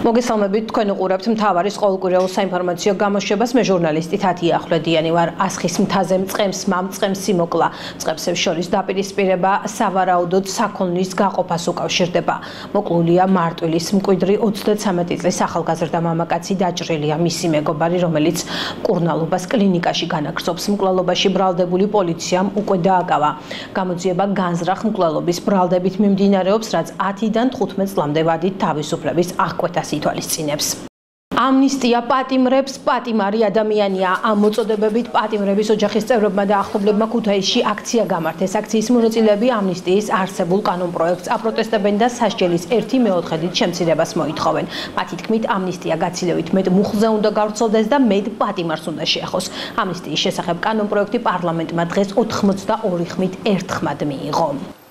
მოგესალმებით, თქვენ უყურებთ მთავარის ყოველკვირეულ საინფორმაციო გამოშვებას. მე ჟურნალისტი თათია ახვლედიანი ვარ. ასხის მთაზე მწყემს მამწყემს სიმოკლა. მწყემსებს შორის დაპირისპირება სავარაუდოდ საქონლის გაყოფას უკავშირდება. მოკლულია მარტვილის მკვიდრი 33 წლის ახალგაზრდა მამაკაცი დაჭრილია მისი მეგობარი, რომელიც მკურნალობას კლინიკაში განაგრძობს. მკვლელობაში ბრალდებული პოლიციამ უკვე დააკავა. გამოძიება განზრახ მკვლელობის ბრალდებით მიმდინარეობს, რაც 10-დან 15 წლამდე ვადით თავისუფლების აღკვეთას ითვალისწინებს. ამნისტია პატიმრებს, პატიმარი ადამიანია. ამ მოწოდებებით პატიმრების ოჯახის წევრებმა და ახლობლებმა ქუთაისში აქცია გამართეს. აქციის მონაწილეები ამნისტიის არსებულ კანონპროექტს აპროტესტებენ და სასჯელის 1/4-ით შემცირებას მოითხოვენ. მათი თქმით, ამნისტია გაცილებით მეტ მუხლზე უნდა გავრცელდეს და მეტ პატიმარს უნდა შეეხოს. ამნისტიის შესახებ კანონპროექტი პარლამენტმა დღეს 82 ხმით ერთხმად მიიღო.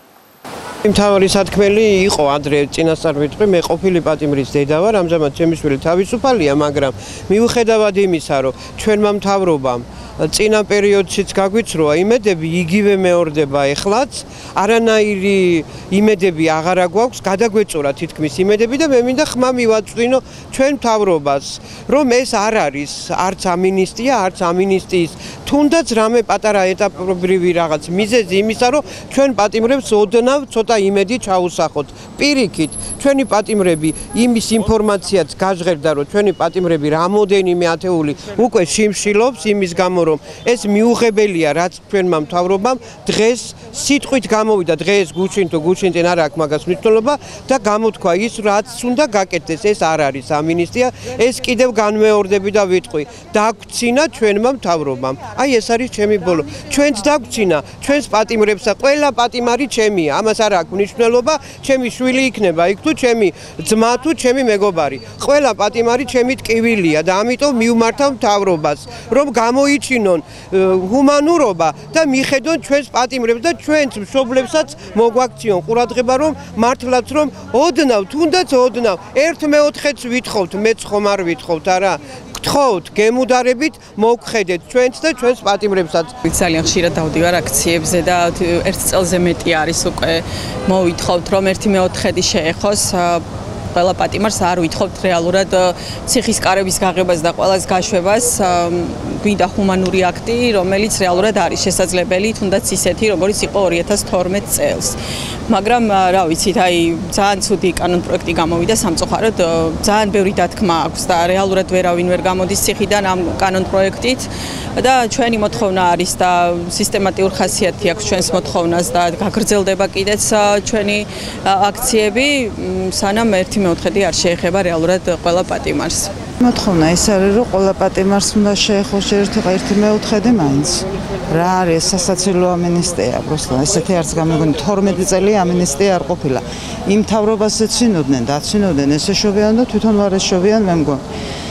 მთავარი სათქმელი იყო ადრე წინასწარ ვიტყვი, მე ყოფილი პატიმრის დედა ვარ, ამჟამად ჩემი შვილი თავისუფალია, მაგრამ მიუხედავად იმისა, რომ ჩვენმა მთავრობამ წინა პერიოდშიც გაგვიცროა იმედები, იგივე მეორდება ეხლაც, არანაირი იმედები აღარა გვაქვს, გადაგვეწურა თითქმის იმედები და მე მინდა ხმა მივაწვდინო ჩვენ მთავრობას, რომ ეს არ არის არც ამინისტია, არც ამინისტიის თუნდაც რამე პატარა ეტაპობრივი რაღაც მიზეზი იმისა, რომ ჩვენ პატიმრებს ოდნავ ცოტა იმედი ჩაუსახოთ. პირიქით, ჩვენი პატიმრები იმის ინფორმაციაც გაჟღერდა, რომ ჩვენი პატიმრები რამოდენიმე ათეული უკვე შიმშილობს იმის გამო, რომ ეს მიუღებელია, რაც ჩვენმა მთავრობამ დღეს სიტყვით გამოვიდა, დღეს გუჩინ თუ გუჩინწინ არ აქვს მაგას მნიშვნელობა და გამოთქვა ის, რაც უნდა გაკეთდეს. ეს არ არის ამინისტია, ეს კიდევ განმეორდები და ვიტყვი. დაგვცინა ჩვენმა მთავრობამ. აი ეს არის ჩემი ბოლო. ჩვენც დაგვცინა, ჩვენს პატიმრებსა, ყველა პატიმარი ჩემია. ამას არ აქვს მნიშვნელობა, ჩემი შვილი იქნება იქ თუ ჩემი ძმა თუ ჩემი მეგობარი. ყველა პატიმარი ჩემი ტკივილია და ამიტომ მივმართავ მთავრობას, რომ გამოიჩინონ ჰუმანურობა და მიხედონ ჩვენს პატიმრებს და ჩვენს მშობლებსაც მოგვაქციონ ყურადღება, რომ მართლაც რომ ოდნავ, თუნდაც ოდნავ 1/4-ს ვითხოვთ, მეც ხომ არ ვითხოვთ, არა? გთხოვთ, გემუდარებით მოგხედეთ ჩვენც და ჩვენს პატიმრებსაც. ძალიან ხშირად დავდივარ აქციებზე და 1 წელზე მეტი არის უკვე მოვითხოვთ, რომ 1/4 შეეხოს. ყველა პატიმარს არ ვითხოვთ რეალურად ციხის კარების გაღებას და ყველას გაშვებას. გვინდა ჰუმანური აქტი, რომელიც რეალურად არის შესაძლებელი, თუნდაც ისეთი, როგორც იყო 2012 წელს. მაგრამ რა ვიცით, აი ძალიან ცუდი კანონპროექტი გამოვიდა სამწუხაროდ, ძალიან ბევრი დათქმა აქვს და რეალურად ვერავინ ვერ გამოდის ციხიდან ამ კანონპროექტით და ჩვენი მოთხოვნა არის და სისტემატიურ ხასიათი აქვს ჩვენს მოთხოვნას და გაგრძელდება კიდეც ჩვენი აქციები, სანამ 1/4 არ შეეხება რეალურად ყველა პატიმარს. მოთხოვნა ის არის, რომ ყველა პატიმარს უნდა შეეხოს ერთი 1/4 მაინც. რა არის სასაცილო ამინისტია, просто ესეთი არც გამიგონი 12 წელი ამინისტია არ ყოფილა. იმ მთავრობას ეცინოდნენ, დაცინოდნენ, ესეშოვიან და თვითონ ვარ ეშოვიან, მე მგონი.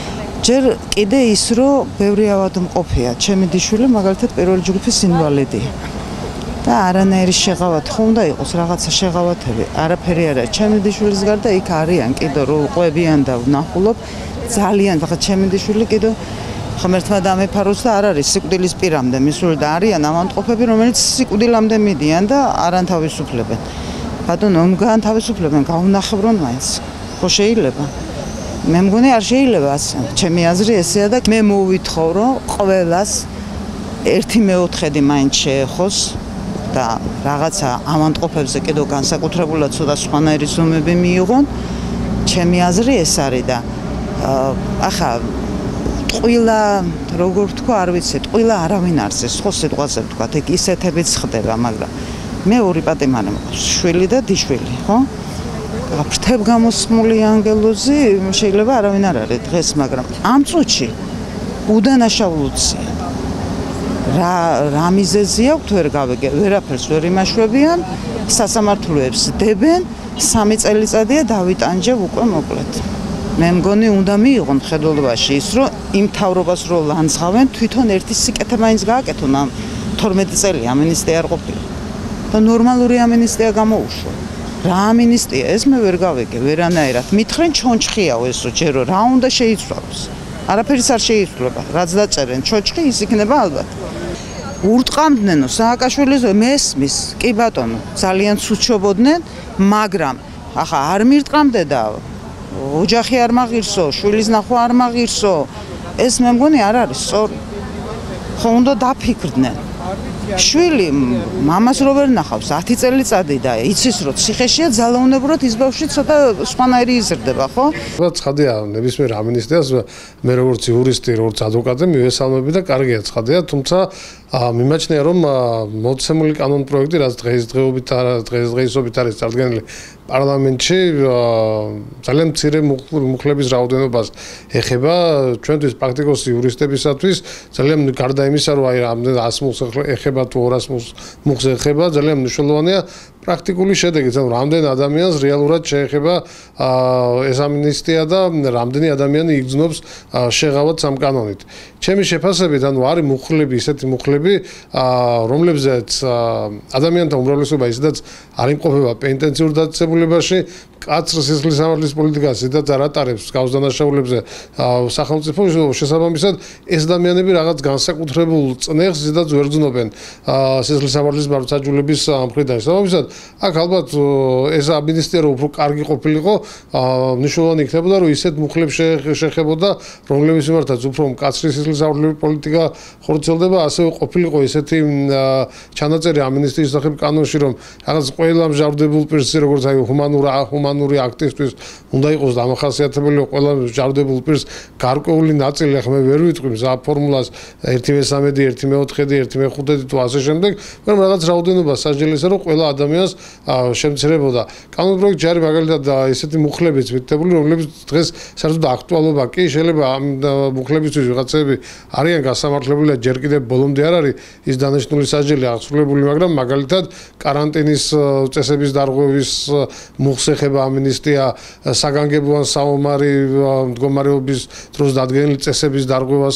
ჯერ კიდე ის, რომ ბევრი ავადმყოფია, ჩემი დიშვილი მაგალითად პირველი ჯგუფის ინვალიდია. და არანაირი შეღავათი ხო უნდა იყოს, რაღაცა შეღავათები, არაფერი არა. ჩემი დიშვილის გარდა იქ არიან კიდევ რო ყვებიან და ვნახულობ, ძალიან ფახა ჩემი დიშვილი კიდევ ღმერთმა დამეფაროს და არ არის სიკვდილის პირამდე მისული და არიან ავადმყოფები, რომელიც სიკვდილამდე მიდიან და არ ანთავისუფლებენ. ბატონო, გაანთავისუფლებენ, გაუნახევრონ მაინც. ხო შეიძლება? მე მგონი არ შეიძლება ასე. ჩემი აზრი ესეა და მე მოვითხოვ, რომ ყველას 1/4 მაინც შეეხოს და რაღაცა ავადმყოფებზე კიდევ განსაკუთრებულად ცოტა სხვანაირი ზომები მიიღონ. ჩემი აზრი ეს არის და ახლა ტყუილა როგორ თქვა, არ ვიცი, ტყუილა არავინ არ ზეს, ხო სიტყვაზე ვთქვა, ეგ ისეთებიც ხდება, მაგრამ მე ორი პატიმარი მყავს, შვილი და დიშვილი, ხო? აფრთებ გამოსმული ანგელოზი შეიძლება არავინ არ არის დღეს, მაგრამ ამ წუთში უდანაშაულოა. რა მიზეზი აქვს ვერ გავიგე, ვერაფერს ვერ იმაშვებიან, სასამართლოებს დებენ, 3 წელიწადია დავიტანჯევ უკვე მოკლედ. მე მგონი უნდა მიიღონ ხედველობაში ის, რომ იმ მთავრობას რო ლანძღავენ, თვითონ ერთი სიკეთე მაინც გააკეთონ ამ 12 წელი ამინისტია არ ყოფილა. და ნორმალური ამინისტია გამოუშვა. რა ამინისტია ეს მე ვერ გავიგე, ვერანაირად. მითხრენ ჩონჩხიაო ესო ჯერო, რა უნდა შეიცვალოს. არაფერს არ შეიცვლება, რაც დაწერენ ჩონჩხი ის იქნება ალბათ. ურტყამდნენო სააკაშვილის მესმის, კი ბატონო, ძალიან ცუდ შობოდნენ, მაგრამ ახლა არ მირტყამდე და ოჯახი არ მაღირსო, შვილის ნახვა არ მაღირსო. ეს მე მგონი არ არის სწორი. ხო უნდა დაფიქრდნენ. შვილი მამას რო ვერ ნახავს 10 წელიწადი და იცის რომ ციხეშია ძალაუნებურად ის ბავშვი ცოტა სხვანაირი იზრდება, ხო? ცხადია, ნებისმიერ ამინისტიას მე როგორც იურისტი, როგორც ადვოკატი მივესალმები და კარგია ცხადია, თუმცა მიმაჩნია რომ მოცემული კანონპროექტი რაც დღესდღეობით არის წარდგენილი პარლამენტში ძალიან მცირე მუხლების რაოდენობას ეხება ჩვენთვის პრაქტიკოსი იურისტებისათვის ძალიან გარდა იმისა რომ აი რამდენი 100 მუხლს ეხება თუ 200 მუხლს ეხება ძალიან მნიშვნელოვანია პრაქტიკული შედეგი, ანუ რამდენ ადამიანს რეალურად შეეხება ეს ამინისტია და რამდენი ადამიანი იგრძნობს შეღავათ ამ კანონით. ჩემი შეფასებით, ანუ არის მუხლები, ისეთი მუხლები, რომლებზეც ადამიანთა უმრავლესობა ისედაც არ იმყოფება პენტენციურ დაწესებულებაში, კაცრ სისხლის სამართლის პოლიტიკას ისედაც არ ატარებს გავს დანაშაულებზე სახელმწიფო შესაბამისად ეს ადამიანები რაღაც განსაკუთრებულ წნეხს ისედაც ვერ გრძნობენ სისხლის სამართლის მარცხაჯულების მხრიდან. შესაბამისად აქ ალბათ ეს ამინისტია რო უფრო კარგი ყოფილიყო, მნიშვნელოვანი იქნებოდა რომ ისეთ მუხლებს შეხებოდა, რომლებიც მიმართაც უფრო მკაცრი სისხლის სამართლის პოლიტიკა ხორციელდება, ასევე ყოფილიყო ისეთი ჩანაწერი ამინისტიის სახებ კანონში, რომ რაღაც ყველა მჟავრდებულ პირს, როგორც აი ჰუმანური აქტისთვის უნდა იყოს დამახასიათებელი ყველა მჟავრდებულ პირს გარკვეული ნაწილი, ახლა მე ვერ ვიტყვი მზა ფორმულას 1/3, 1/4, 1/5 თუ ასე შემდეგ, მაგრამ რაღაც რაოდენობა სასჯელისა რომ ყველა ადამიანს შემცირებოდა. კანონპროექტში არის მაგალითად ესეთი მუხლებიც მითითებული, რომლებიც დღეს საერთოდ აქტუალობა კი შეიძლება ამ მუხლებისთვის ვიღაცები არიან გასამართლებელი და ჯერ კიდევ ბოლომდე არ არის ის დანიშნული სასჯელი აღსრულებული, მაგრამ მაგალითად каранტინის წესების დარღვევის მუხს ეხება ამინისტია, საგანგებო ან საომარი მდგომარეობის დროს დადგენილი წესების დარღვევას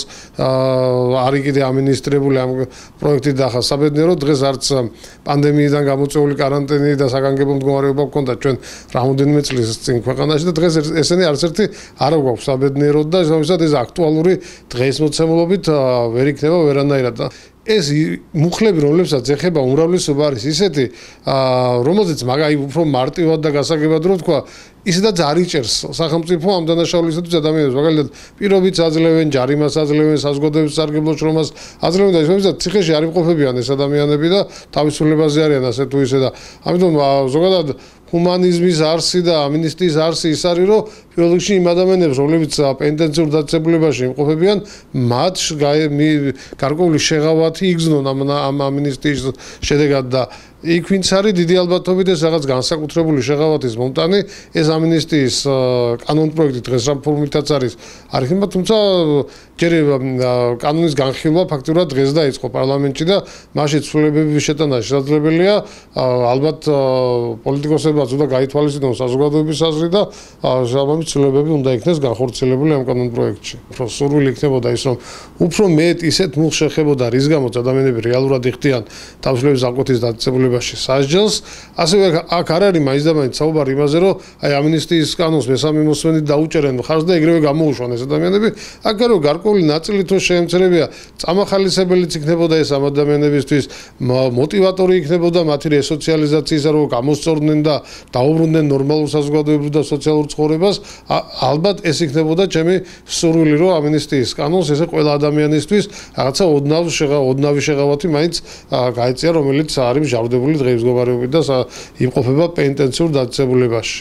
არის კიდე ამინისტრირებული ამ პროექტით და ახლა საბედნიეროდ დღეს არც პანდემიიდან გამოწვეული каранტინი და საგანგებო მდგომარეობა გქონდა ჩვენ რამოდენიმე წლის წინ ქვეყანაში და დღეს ესენი არც ერთი არ გვაქვს საბედნიეროდ და შესაბამისად ეს აქტუალური დღეს მოცემულობით ვერ იქნება ვერანაირად. ეს მუხლები რომლებსაც ეხება უმრავლესობა არის ისეთი რომელზეც მაგაი უფრო მარტივად და გასაგებად რო თქვა ისედაც არ იჭერს სახელმწიფო ამ დანაშაულისათვის ადამიანებს მაგალითად პირობით აძლევენ ჯარიმას აძლევენ საზოგადოების სარგებლო შრომას აძლევენ და ისე ციხეში არ იმყოფებიან ეს ადამიანები და თავისუფლებაზე არიან ასე თუ ისე და ამიტომ ზოგადად ჰუმანიზმის არსი და ამინისტიის არსი ის არის რომ პირველ რიგში იმ ადამიანებს რომლებიც პენტენციურ დაწესებულებაში იმყოფებიან მათ გარკვეული შეღავათი იგრძნონ ამ ამინისტიის შედეგად და იქ ვინც არის დიდი ალბათობით ეს რაღაც განსაკუთრებული შეღავათის მომტანი ეს ამინისტიის კანონპროექტი დღეს რა ფორმითაც არის იქნება თუმცა ჯერ კანონის განხილვა ფაქტურად დღეს დაიწყო პარლამენტში და მაშინ ცვლილებების შეტანა შესაძლებელია ალბათ პოლიტიკოსებმაც უნდა გაითვალისწინონ საზოგადოების აზრი და შესაბამის ცვლილებები უნდა იქნეს განხორციელებული ამ კანონპროექტში. უფრო სურვილი იქნებოდა ის რომ უფრო მეტ ისეთ მუხს შეხებოდა რის გამოც ადამიანები რეალურად იხდიან თავისუფლების ზარკვეთის დაწესებულებაში სასჯელს, ასევე აქ არ არის მაინც და მაინც საუბარი იმაზე რომ აი ამინისტიის კანონს მესამე მოსმენით დაუჭერენ მხარს და ეგრევე გამოუშვან ეს ადამიანები, აქ გარო გარკვეული ნაწილი თუ შეემცრებია წამახალისებელიც იქნებოდა ეს ამ ადამიანებისთვის, მოტივატორი იქნებოდა მათი რესოციალიზაციისა რომ გამოსწორდნენ და დაუბრუნდნენ ნორმალურ საზოგადოებრივ და სოციალურ ცხოვრებას, ალბათ ეს იქნებოდა ჩემი სურვილი რომ ამინისტიის კანონს ესე ყველა ადამიანისთვის რაღაცა ოდნავი შეღავათი მაინც გაეწია, რომელიც არის მჟავრდებული დღეის მდგომარეობით და იმყოფება პენტენციურ დაწესებულებაში.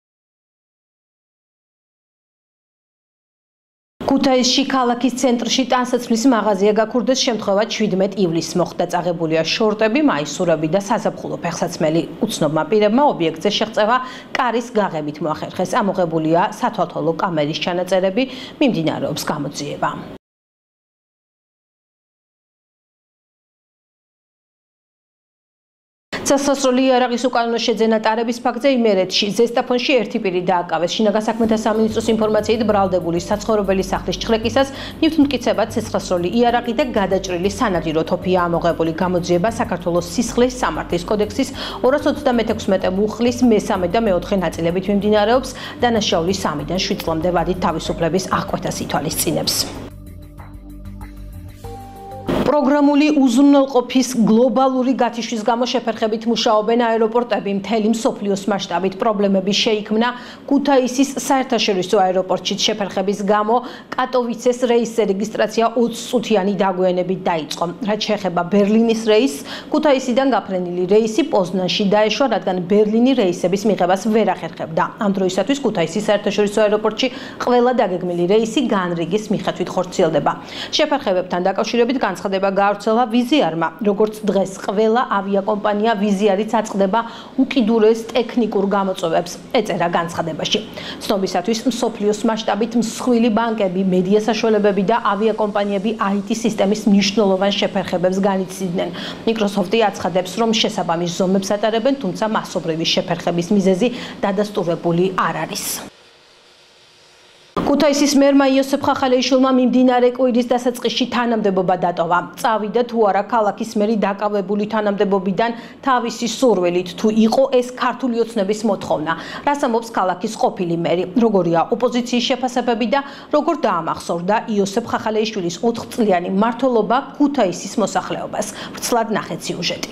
ქუთაისში ქალაქის ცენტრში ტანსაცმლის მაღაზია გაქურდეს შემთხვევად 17 ივლისს მოხდა წაღებულია შორტები, მაისურები და საზაფხულო ფეხსაცმელი. უცნობმა პირებმა ობიექტზე შეღწევა კარის გაღებით მოახერხეს. ამოღებულია სათვალთვალო კამერის ჩანაწერები, მიმდინარეობს გამოძიება. სასწრაფო იარაღის უკანონო შეძენა ტარების ფაქტზე იმერეთში ზესტაფონში ერთი პირი დააკავეს. შინაგან საქმეთა სამინისტროს ინფორმაციით ბრალდებული საცხოვრებელი სახლის ჩხრეკისას ნივთმტკიცებად სასწრაფო იარაღი და გადაჭრილი სანადირო თოფია ამოღებული. გამოძიება საქართველოს სისხლის სამართლის კოდექსის 236 მუხლის მესამე და მეოთხე ნაწილებით მიმდინარეობს. დანაშაული 3-დან 7 წლამდე ვადით თავისუფლების აღკვეთას ითვალისწინებს. პროგრამული უზრუნველყოფის გლობალური გათიშვის გამო შეფერხებით მუშაობენ აეროპორტები. მთელი მსოფლიოს მასშტაბით პრობლემები შეიქმნა ქუთაისის საერთაშორისო აეროპორტში შეფერხების გამო კატოვიცეს რეისზე რეგისტრაცია 20 წუთიანი დაგვიანებით დაიწყო. რაც შეეხება ბერლინის რეისს, ქუთაისიდან გაფრენილი რეისი პოზნანში დაეშვა, რადგან ბერლინი რეისების მიღებას ვერ ახერხებდა. ამ დროისათვის ქუთაისის საერთაშორისო აეროპორტში ყველა დაგეგმილი რეისი განრიგის მიხედვით ხორციელდება. შეფერხებებთან დაკავშირებით განცხადება გაავრცელა ვიზიარმა, როგორც დღეს ყველა ავიაკომპანია ვიზიარიც აწყდება უკიდურეს ტექნიკურ გამოწვევებს, ეწერა განცხადებაში. ცნობისათვის მსოფლიოს მასშტაბით მსხვილი ბანკები, მედია საშუალებები და ავიაკომპანიები IT სისტემის მნიშვნელოვან შეფერხებებს განიცდიდნენ. Microsoft-ი აცხადებს, რომ შესაბამის ზომებს ატარებენ, თუმცა მასობრივი შეფერხების მიზეზი დადასტურებული არ არის. ქუთაისის მერმა იოსებ ხახალეიშვილმა მიმდინარე კვირის დასაწყისში თანამდებობა დატოვა. წავიდა თუ არა ქალაქის მერი დაკავებული თანამდებობიდან თავისი სურვილით, თუ იყო ეს ქართული ოცნების მოთხოვნა. რას ამბობს ქალაქის ყოფილი მერი, როგორია ოპოზიციის შეფასებები და როგორ დაამახსოვრდა იოსებ ხახალეიშვილის 4 წლიანი მმართველობა ქუთაისის მოსახლეობას. ვრცლად ნახეთ სიუჟეტი.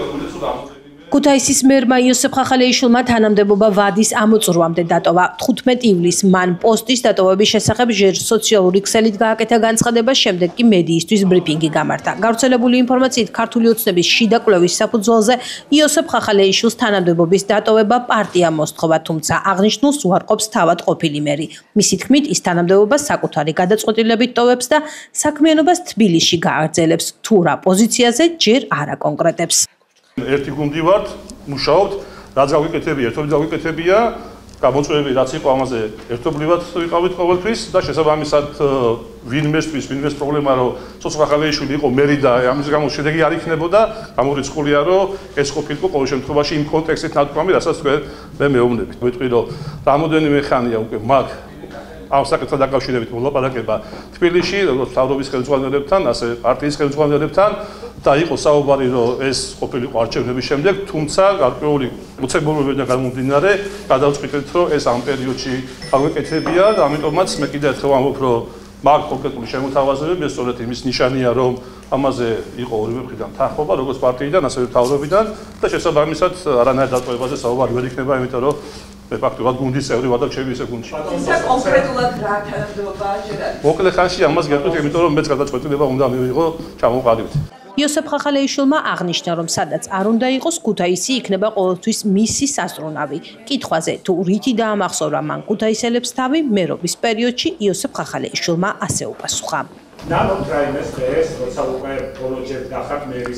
ქუთაისის მერმა იოსებ ხახალეიშვილმა თანამდებობა ვადის ამოწურვამდე დატოვა. 15 ივლისს მან პოსტის დატოვების შესახებ ჯერ სოციალური ქსელით გააკეთა განცხადება, შემდეგ კი მედიისთვის ბრიფინგი გამართა. გავრცელებული ინფორმაციით, ქართული ოცნების შიდა კვლევის საფუძველზე იოსებ ხახალეიშვილს თანამდებობის დატოვება პარტიამ მოსთხოვა, თუმცა აღნიშნულს უარყოფს თავად ყოფილი მერი. მისი თქმით, ის თანამდებობას საკუთარი გადაწყვეტილებით ტოვებს და საქმიანობას თბილისში გააგრძელებს, თუ რა პოზიციაზე ჯერ არ აკონკრეტებს. ერთი გუნდი ვართ, მუშაობთ, რაც გავიკეთებია, ერთობით გავიკეთებია, გამოწვევები რაც იყო ამაზე ერთობლივად ვიყავით ყოველთვის და შესაბამისად ვინმესთვის პრობლემა რომ სოციალ ხახალეიშვილი იყო მერი და ამის გამო შედეგი არ იქნებოდა, გამორიცხულია რომ ეს ყოფილიყო ყოველ შემთხვევაში იმ კონტექსტით ნათქვამი, რასაც თქვენ მე მეუბნებით. ვიტყვი რომ რამოდენიმე ხანია უკვე მაგ ამ საკითხთან დაკავშირებით მოლაპარაკება თბილისში, როგორც მთავრობის ხელმძღვანელებთან, ასე პარტიის ხელმძღვანელებთან და იყო საუბარი, რომ ეს ყოფილიყო არჩევნების შემდეგ, თუმცა გარკვეული მოცემულობებიდან გამომდინარე, გადავწყვიტეთ, რომ ეს ამ პერიოდში გავეკეთებია და ამიტომაც მე კიდევ ერთხელ ვამბობ, რომ მაგ კონკრეტული შემოთავაზებები ეს სწორედ იმის ნიშანია, რომ ამაზე იყო ორივე მხრიდან თანხმობა, როგორც პარტიიდან, ასევე მთავრობიდან და შესაბამისად არანაირ დატოვებაზე საუბარი ვერ იქნება, იმიტომ რომ მე ფაქტობრივად გუნდის წევრი ვარ და ჩემი ისე გუნდში. თუმცა კონკრეტულად რა თანამდებობაა ჯერ არის? მოკლე ხანში ამას გეტყვით, იმიტომ რომ მეც გადაწყვეტილება უნდა მივიღო ჩამოვყალიბდით. იოსებ ხახალეიშვილმა აღნიშნა, რომ სადაც არ უნდა იყოს ქუთაისი იქნება ყოველთვის მისი საზრუნავი. კითხვაზე, თუ რითი დაამახსოვრა მან ქუთაისელებს თავი, მერობის პერიოდში იოსებ ხახალეიშვილმა ასე უპასუხა. ნანოთ რაიმეს დღეს, როცა უკვე ბოლოჯერ გახართ მერის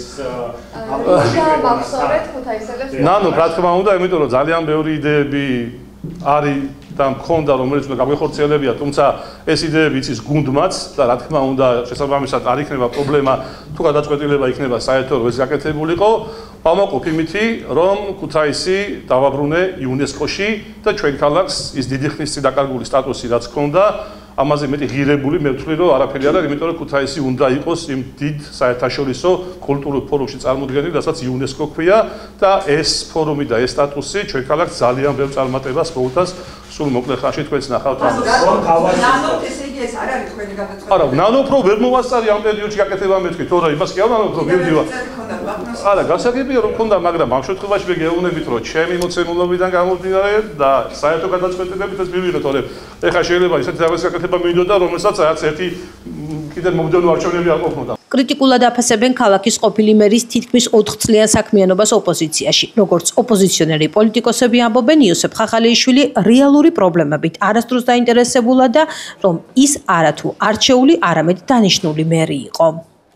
დაამახსოვრეთ ქუთაისელებს? ნანო, რა თქმა უნდა, იმიტომ რომ ძალიან ბევრი იდეები არის და მქონდა, რომელიც უნდა გაგვეხორციელებია, თუმცა ეს იდეები იცის გუნდმაც და რა თქმა უნდა, შესაბამისად არ იქნება პრობლემა, თუ გადაწყვეტილება იქნება საერთოდ ეს გაკეთებულიყო. ვამაყობ იმითი, რომ ქუთაისი დავაბრუნე იუნესკოში და ჩვენ ქალაქს ის დიდი ხნის წინ დაკარგული სტატუსი რაც ჰქონდა, ამაზე მეტი ღირებული მე ვთვლი, რომ არაფერი არ არის, იმიტომ რომ ქუთაისი უნდა იყოს იმ დიდ საერთაშორისო კულტურულ ფორუმში წარმოდგენილი, რასაც იუნესკო ქვია და ეს ფორუმი და ეს სტატუსი ჩვენ ქალაქს ძალიან ბევრ წარმატებას მოუტანს. სულ მოკლე ხანში თქვენს ნახავთ ამას. ნანოთ ესე იგი ეს არ არის თქვენი გადაწყვეტილება. არა, ნანოფ რომ ვერ მოვასწარი ამ პერიოდში გაკეთება მეთქვი, თორე იმას კი არ ნანოფ რომ მივდივარ. არა, გასაგებია რომ მქონდა, მაგრამ ამ შემთხვევაში მე გეუბნებით რომ ჩემი მოცემულობიდან გამომდინარე და საერთო გადაწყვეტილებით ეს მივიღე, თორე ეხლა შეიძლება ისეთი რაღაც გაკეთება მინდოდა, რომელსაც რაც ერთი კიდევ მომდევნო არჩევნები არ ყოფნოდა. კრიტიკულად აფასებენ ქალაქის ყოფილი მერის თითქმის 4 წლიან საქმიანობას ოპოზიციაში. როგორც ოპოზიციონერი პოლიტიკოსები ამბობენ, იოსებ ხახალეიშვილი რეალური პრობლემებით არასდროს დაინტერესებულა და რომ ის არათუ არჩეული, არამედ დანიშნული მერი იყო.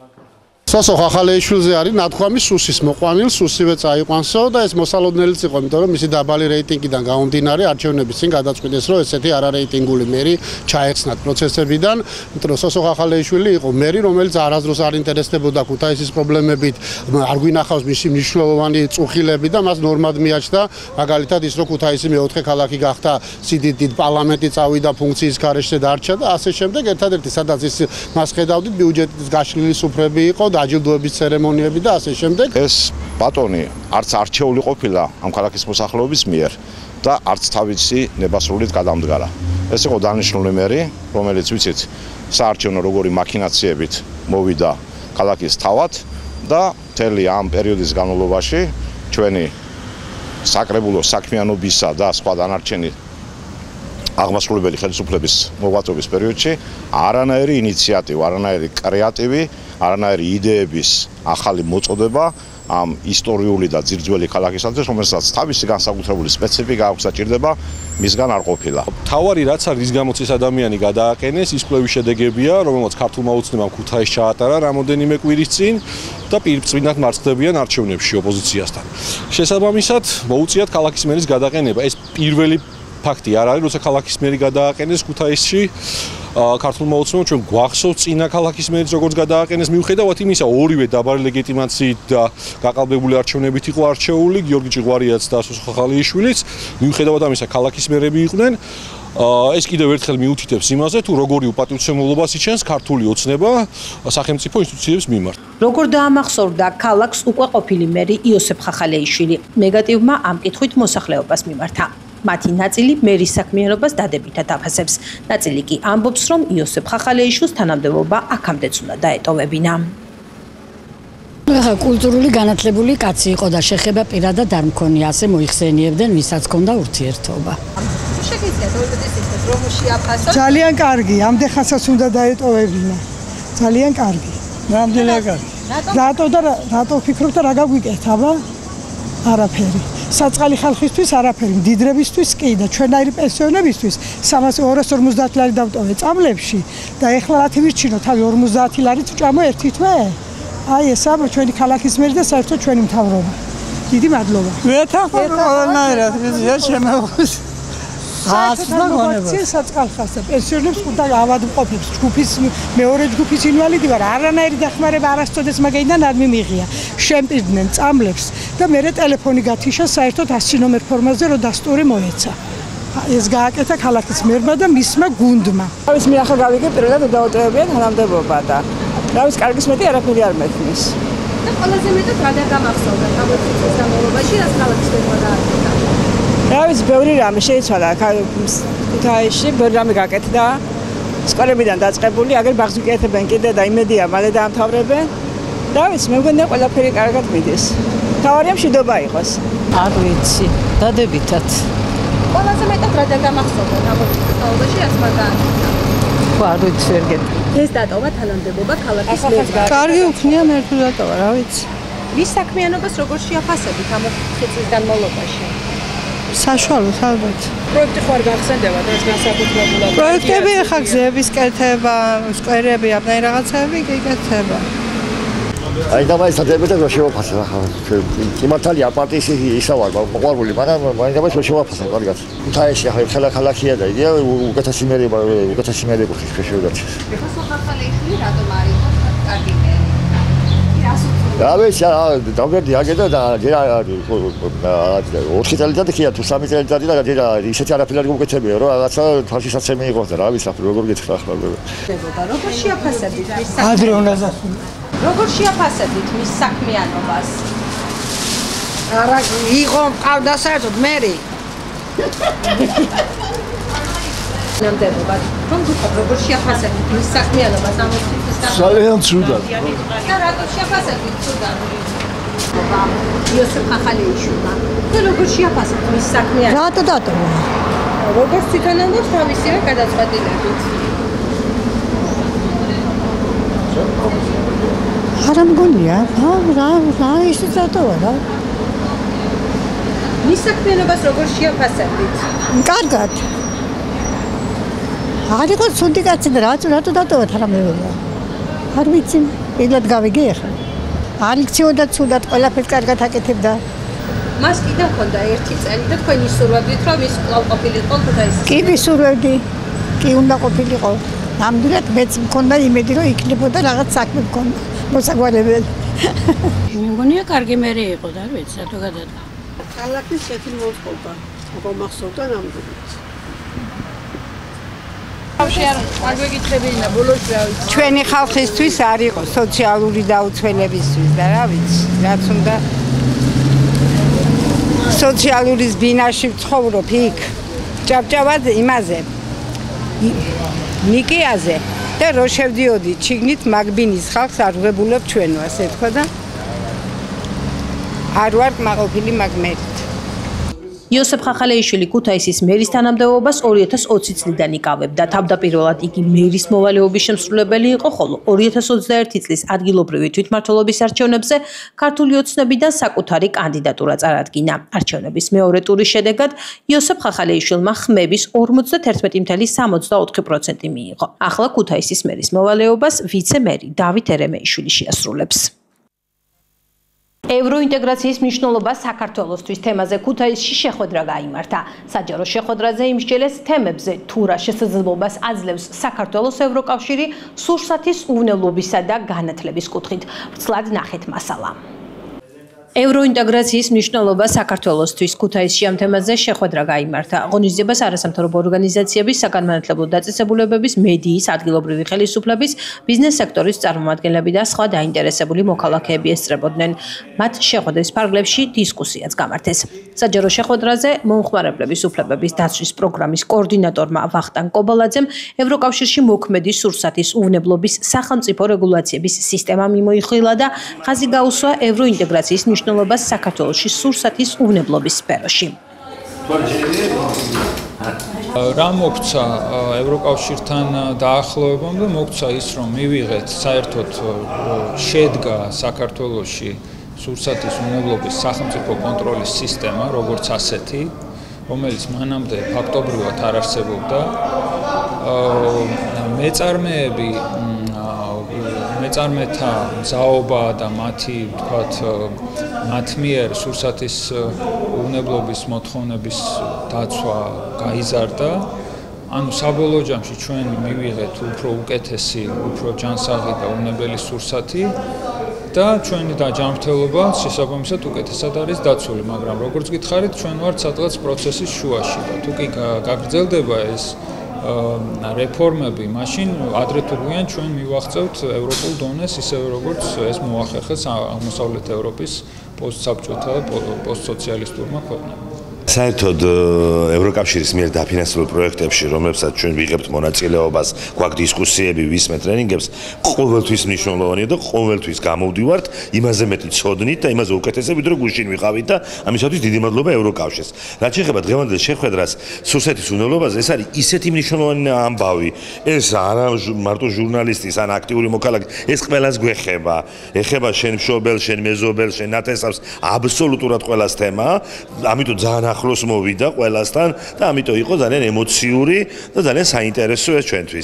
სოსო ხახალეიშვილზე არის ნათქვამი სუსის მოყვანილ, სუსივე წაიყვანსო და ეს მოსალოდნელიც იყო, იმიტომ რომ მისი დაბალი რეიტინგიდან გამომდინარე არჩევნების წინ გადაწყვიტეს, რომ ესეთი არარეიტინგული მერი ჩაეხსნათ პროცესებიდან, იმიტომ რომ სოსო ხახალეიშვილი იყო მერი, რომელიც არასდროს არ ინტერესდებოდა ქუთაისის პრობლემებით, არ გვინახავს მისი მნიშვნელოვანი წუხილები და მას ნორმად მიაჩნდა, მაგალითად ის, რომ ქუთაისი მეოთხე ქალაქი გახდა, სიდიდით პარლამენტი წავიდა ფუნქციის გარეშე დარჩა და ასე შემდეგ, ერთადერთი სადაც ის მას ხედავდით, ბიუჯეტის გაშლილი სუფრები იყო და აჯილდოების ცერემონიები და ასე შემდეგ. ეს ბატონი არც არჩეული ყოფილა ამ ქალაქის მოსახლეობის მიერ და არც თავისი ნებასრულით გადამდგარა. ეს იყო დანიშნული მერი, რომელიც ვიცით, საარჩევნო როგორი მაქინაციებით მოვიდა ქალაქის თავად და მთელი ამ პერიოდის განმავლობაში ჩვენი საკრებულო საქმიანობისა და სხვა დანარჩენი აღმასრულებელი ხელისუფლების მოღვაწეობის პერიოდში არანაირი ინიციატივა, არანაირი კრეატივი, არანაირი იდეების ახალი მოწოდება ამ ისტორიული და ძირძველი ქალაქისათვის, რომელსაც თავისი განსაკუთრებული სპეციფიკა აქვს და ჭირდება მისგან არ ყოფილა. თავარი რაც არის, რის გამოც ეს ადამიანი გადააყენეს, ის კვლევის შედეგებია, რომელსაც ქართულმა ოცნებამ ქუთაისში ჩაატარა რამოდენიმე კვირის წინ და პირწმინდად მარცხდებიან არჩევნებში ოპოზიციასთან. შესაბამისად, მოუწიათ ქალაქის მერის გადაყენება. ეს პირველი ფაქტი არ არის, როცა ქალაქის მერი გადააყენეს ქუთაისში. ქართულმა ოცნებამ ჩვენ გვახსოვს წინა ქალაქის მერის როგორც გადააყენეს, მიუხედავად იმისა, ორივე დაბალი ლეგიტიმაციით და გაყალბებული არჩევნებით იყო არჩეული, გიორგი ჭიღვარიაც და სოსო ხახალიშვილიც, მიუხედავად ამისა, ქალაქის მერები იყვნენ. ეს კიდევ ერთხელ მიუთითებს იმაზე, თუ როგორი უპატივცემულობას იჩენს ქართული ოცნება სახელმწიფო ინსტიტუციების მიმართ. როგორ დაამახსოვრდა ქალაქს უკვე ყოფილი მერი იოსებ ხახალეიშვილი, ნეგატივმა ამ კითხვით მოსახლეობას მიმართა. მათი ნაწილი მერის საქმიანობას დადებითად აფასებს. ნაწილი კი ამბობს, რომ იოსებ ხახალეიშვილს თანამდებობა აქამდეც უნდა დაეტოვებინა. ახლა კულტურული განათლებული კაცი იყო და შეხება პირადად არ მქონია, ასე მოიხსენიებდნენ, ვისაც ჰქონდა ურთიერთობა. ძალიან კარგი, ამდენხანსაც უნდა დაეტოვებინა. ძალიან კარგი. რამდენად კარგი. რატო ვფიქრობ და რა გაგვიკეთ, აბა? არაფერი. საწყალი ხალხისთვის არაფერი, მდიდრებისთვის კი და ჩვენაირი პენსიონერებისთვის 250 ლარი დავტოვე წამლებში და ეხლა რათი ვირჩინო, თავი 50 ლარით ვჭამო ერთი თვე? აი ესაა ჩვენი ქალაქის მერი და საერთოდ ჩვენი მთავრობა. დიდი მადლობა. ვეთანხმობ ყველანაირად, ეს შემოგვს. საწყალხას და პენსიონერებს უნდა ავადმყოფებს, ჯგუფის მეორე ჯგუფის ინვალიდი ვარ, არანაირი დახმარება არასწორდეს მაგაიდან არ მიმიღია. შემპირდნენ წამლებს და მე ტელეფონი გათიშა საერთოდ 100 ნომერ ფორმაზე რო დასტური მოეცა. ეს გააკეთა ქალაქის მერმა და მისმა გუნდმა. თავის მე ახლა გავიგე პირველად დაუტოვებიან თანამდებობა და რავის კარგის მეტი არაფერი არ მექნის. და ყველაზე მეტად რა დაგამახსოვრდა თავის განმავლობაში, რაც ქალაქის მერმა გააკეთა. რავის ბევრი რამე შეიცვალა ქუთაისში, ბევრი რამე გაკეთდა. სკოლებიდან დაწყებული, აგერ ბაღს ვიკეთებენ კიდე და იმედია მალე დაამთავრებენ. რავის მე მგონია ყველაფერი კარგად მიდის. თავარია მშვიდობა იყოს. არ ვიცი, დადებითად. ყველაზე მეტად რა დაგამახსოვრდა თავის რაც მაგააკეთა. არ ვიცი ვერ გეტყვი. ეს დატოვა თანამდებობა ქალაქის მერმა. კარგი უქნია მე თუ დატოვა, რა ვიცი. ვის საქმიანობას როგორ შეაფასებით ამ 5 წლის განმავლობაში? საშუალოდ ალბათ. პროექტი ხარ გახსენდება დღეს განსაკუთრებულად. პროექტები ახლა გზების კეთება, სკვერები, აბნაი რაღაცები კი კეთება. აი დავაი სადებეთ და შევაფასე ახლა. იმართალია პარტიის ისა ვარ, მოყვარული, მაგრამ აი დავაი შევაფასე კარგად. ქუთაისში ახლა ხელა ქალაქია და იდეა უკეთესი მერე შევდარჩეს. ეხლა ხახალეიშვილი რატომ არის კარგი მერი? დავეცი დავგერდი აგედა და ჯერა 4 წელიწადი ხია თუ 3 წელიწადი და ჯერა ისეთი არაფერი არ გუკეთებია რომ რაღაცა თავში საცემი იყო და რა ვიცი ახლა როგორ გითხრა ახლა როგორ შეაფასებით მის ადრე უნდა დასრულო როგორ შეაფასებით მის საქმიანობას არა იყო ყავდა საერთოდ მერი ნამდვილად რომ გითხრათ როგორ შეაფასებით მის საქმიანობას ამ ძალიან ცუდად და რატო შეაფასებით ცუდად იოსებ ხახალეიშვილმა და როგორ შეაფასეთ მის საქმიანობას რატო დატოვა როგორც თვითონ ამბობს თავისივე გადაწყვეტილებით არა მგონია რა ისიც დატოვა რა მის საქმიანობას როგორ შეაფასებით კარგად არ იყო ცუდი კაცი და რატო დატოვა თანამდებობა არ ვიცი, პირდად გავიგე ახლა. არ იქცეოდა ცუდად, ყველაფერს კარგად აკეთებდა. მას კიდევ ჰქონდა 1 წელი და თქვენ ისურვებდით, რომ ის კვლავ ყოფილიყო ქუთაისში. კი ვისურვებდი. კი უნდა ყოფილიყო. ნამდვილად მეც მქონდა იმედი, რომ იქნებოდა რაღაც საქმე მქონდა. მოსაგვარებელი. მე მგონია კარგი მერი იყო და არ ვიცი, რატო გადადა. ქალაქის შეფილ მოწყობა. აბა მახსოვდა ნამდვილად. ჩვენი ხალხისთვის არ იყო სოციალური დაუცველებისთვის და რა ვიცი, რაც უნდა სოციალურის ბინაში ვცხოვრობ იქ. ჭავჭავად იმაზე. ნიკიაზე და რო შევდიოდი ჩიგნით მაგბინის ხალხს არ ვღებულობ ჩვენო ასე თქვა და არ ვარ კმაყოფილი მაგმერით. იოსებ ხახალეიშვილი ქუთაისის მერის თანამდებობას 2020 წლიდან იკავებდა. თავდაპირველად იგი მერის მოვალეობის შემსრულებელი იყო, ხოლო 2021 წლის ადგილობრივი თვითმმართველობის არჩევნებზე ქართული ოცნებიდან საკუთარი კანდიდატურა წარადგინა. არჩევნების მეორე ტურის შედეგად იოსებ ხახალეიშვილმა ხმების 51.64% მიიღო. ახლა ქუთაისის მერის მოვალეობას ვიცე-მერი დავით ერემეიშვილი შეასრულებს. ევროინტეგრაციის მნიშვნელობა საქართველოსთვის თემაზე ქუთაისში შეხვედრა გაიმართა. საჯარო შეხვედრაზე იმსჯელეს თემებზე თუ რა შესაძლებლობას აძლევს საქართველოს ევროკავშირი სურსათის უვნებლობისა და განათლების კუთხით. ვრცლად ნახეთ მასალა. ევროინტეგრაციის მნიშვნელობა საქართველოსთვის ქუთაისში ამ თემაზე შეხვედრა გაიმართა. ღონისძიებას არასამთავრობო ორგანიზაციების, საგანმანათლებლო დაწესებულებების, მედიის, ადგილობრივი ხელისუფლების, ბიზნეს სექტორის წარმომადგენლები და სხვა დაინტერესებული მოქალაქეები ესწრებოდნენ. მათ შეხვედრის ფარგლებში დისკუსიაც გამართეს. საჯარო შეხვედრაზე მომხმარებლების უფლებების დაცვის პროგრამის კოორდინატორმა ვახტანგ კობალაძემ ევროკავშირში მოქმედი სურსათის უვნებლობის სახელმწიფო რეგულაციების სისტემა მიმოიხილა და ხაზი გაუსვა ევროინტეგრაციის მნიშვნელობას საქართველოში სურსათის უვნებლობის სფეროში. რა მოგცა ევროკავშირთან დაახლოებამ და მოგცა ის, რომ მივიღეთ საერთოდ შედგა საქართველოში სურსათის უვნებლობის სახელმწიფო კონტროლის სისტემა, როგორც ასეთი, რომელიც მანამდე ფაქტობრივად არ არსებობდა. მეწარმეთა მზაობა და მათი, ვთქვათ, მათ მიერ სურსათის უვნებლობის მოთხოვნების დაცვა გაიზარდა. ანუ საბოლოო ჯამში ჩვენ მივიღეთ უფრო უკეთესი, უფრო ჯანსაღი და უნებელი სურსათი და ჩვენი დაჯანმრთელობა შესაბამისად უკეთესად არის დაცული, მაგრამ როგორც გითხარით, ჩვენ ვართ სადღაც პროცესის შუაში და თუ კი გაგრძელდება ეს რეფორმები, მაშინ ადრე თუ გვიან ჩვენ მივახცევთ ევროპულ დონეს, ისევე როგორც ეს მოახერხეს აღმოსავლეთ ევროპის პოსტსაბჭოთა და პოსტსოციალისტურმა ქვეყნებმა. საერთოდ ევროკავშირის მიერ დაფინანსებულ პროექტებში, რომლებსაც ჩვენ ვიღებთ მონაწილეობას, გვაქვს დისკუსიები, ვისმენთ ტრენინგებს, ყოველთვის მნიშვნელოვანია და ყოველთვის გამოვდივართ იმაზე მეტი ცოდნით და იმაზე უკეთესად, ვიდრე გუშინ ვიყავით და ამისათვის დიდი მადლობა ევროკავშირს. რაც შეეხება დღევანდელ შეხვედრას სურსათის უვნებლობაზე, ეს არის ისეთი მნიშვნელოვანი ამბავი, ეს არა მარტო ჟურნალისტის ან აქტიური მოქალაქე, ეს ყველას გვეხება. ეხება შენ მშობელს, შენ მეზობელს, შენ ნათესავს, აბსოლუტურად ყველას თემაა. ამიტომ ძალიან ახლოს მოვიდა ყველასთან და ამიტომ იყო ძალიან ემოციური და ძალიან საინტერესო ეს ჩვენთვის.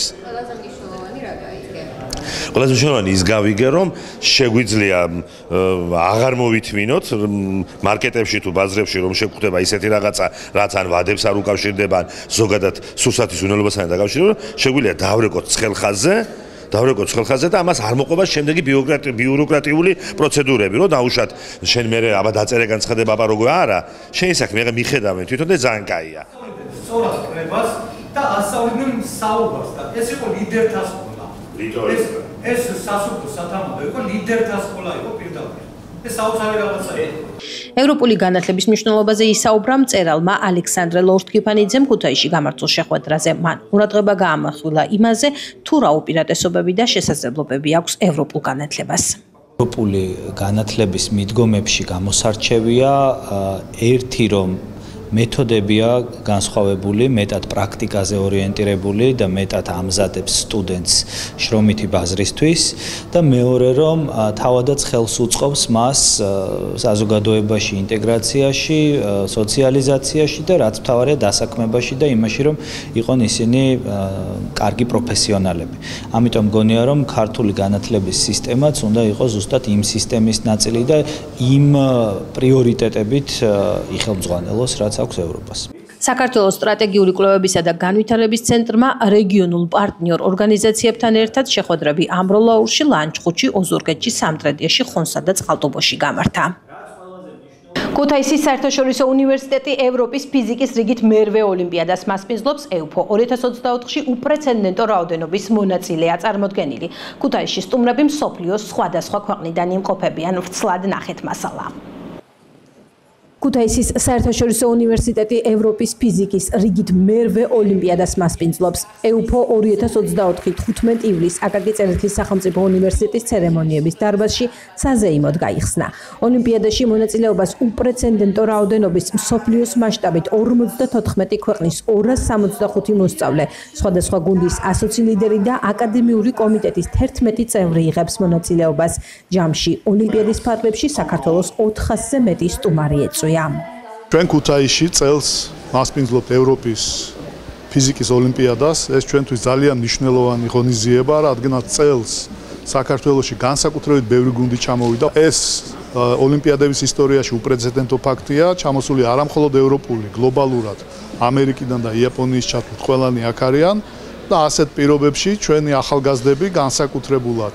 ყველაზე მნიშვნელოვანი ის გავიგე, რომ შეგვიძლია აღარ მოვითმინოთ მარკეტებში თუ ბაზრებში, რომ შეგვხვდება ისეთი რაღაცა, რაც ან ვადებს არ უკავშირდება, ზოგადად სურსათის უვნებლობასთან დაკავშირებით, შეგვიძლია დავრეკოთ ცხელხაზზე და ამას არ მოყვება შემდეგი ბიუროკრატიული პროცედურები, რომ დაუშვათ შენ მე აბა დაწერე განცხადება, აბა როგორ არა, შენი საქმე, მე მიხედავენ თვითონ და ძალიან კაია. სწორად ხრებას და ასწავლიდნენ საუბარს და ეს იყო ლიდერთა სკოლა. ეს სასოფლო სათამაშო იყო ლიდერთა სკოლა იყო პირდაპირ. ეს საოცარი რაღაცა იყო. ევროპული განათლების მნიშვნელობაზე ისაუბრა მწერალმა ალექსანდრე ლორთქიფანიძემ ქუთაისში გამართულ შეხვედრაზე. მან ყურადღება გაამახვილა იმაზე, თუ რა უპირატესობები და შესაძლებლობები აქვს ევროპულ განათლებას. ევროპული განათლების მიდგომებში გამოსარჩევია ერთი, რომ მეთოდებია განსხვავებული, მეტად პრაქტიკაზე ორიენტირებული და მეტად ამზადებს სტუდენტს შრომითი ბაზრისთვის და მეორე, რომ თავადაც ხელს უწყობს მას საზოგადოებაში ინტეგრაციაში, სოციალიზაციაში და რაც მთავარია დასაქმებაში და იმაში, რომ იყვნენ ისინი კარგი პროფესიონალები. ამიტომ მგონია, რომ ქართული განათლების სისტემაც უნდა იყოს ზუსტად იმ სისტემის ნაწილი და იმ პრიორიტეტებით იხელმძღვანელოს, რაც აქვს ევროპას. საქართველოს სტრატეგიული კვლევებისა და განვითარების ცენტრმა რეგიონულ პარტნიორ ორგანიზაციებთან ერთად შეხვედრები ამბროლაურში, ლანჩხუთში, ოზურგეთში, სამტრედიაში, ხონსა და წყალტუბოში გამართა. ქუთაისის საერთაშორისო უნივერსიტეტი ევროპის ფიზიკის რიგით მერვე ოლიმპიადას მასპინძლობს EUFO 2024-ში უპრეცედენტო რაოდენობის მონაწილეა წარმოდგენილი. ქუთაისში სტუმრები მსოფლიოს სხვადასხვა ქვეყნიდან იმყოფებიან. ვრცლად ნახეთ მასალა. ქუთაისის საერთაშორისო უნივერსიტეტი ევროპის ფიზიკის რიგით მერვე ოლიმპიადას მასპინძლობს. EUFO 2024 15 ივლისს აკაკი წერეთლის სახელმწიფო უნივერსიტეტის ცერემონიების დარბაზში საზეიმოდ გაიხსნა. ოლიმპიადაში მონაწილეობას უპრეცედენტო რაოდენობის მსოფლიოს მასშტაბით 54 ქვეყნის 265 მოსწავლე, სხვადასხვა გუნდის 120 ლიდერი და აკადემიური კომიტეტის 11 წევრი იღებს მონაწილეობას. ჯამში ოლიმპიადის ფარგლებში საქართველოს 400-ზე მეტი სტუმარი ეწვია. ჩვენ ქუთაისში წელს მასპინძლობთ ევროპის ფიზიკის ოლიმპიადას. ეს ჩვენთვის ძალიან მნიშვნელოვანი ღონისძიებაა, რადგანაც წელს საქართველოში განსაკუთრებით ბევრი გუნდი ჩამოვიდა. ეს ოლიმპიადების ისტორიაში უპრეცედენტო ფაქტია, ჩამოსული არა მხოლოდ ევროპული, გლობალურად ამერიკიდან და იაპონიის ჩათვლით ყველანი აქ არიან და ასეთ პირობებში ჩვენი ახალგაზრდები განსაკუთრებულად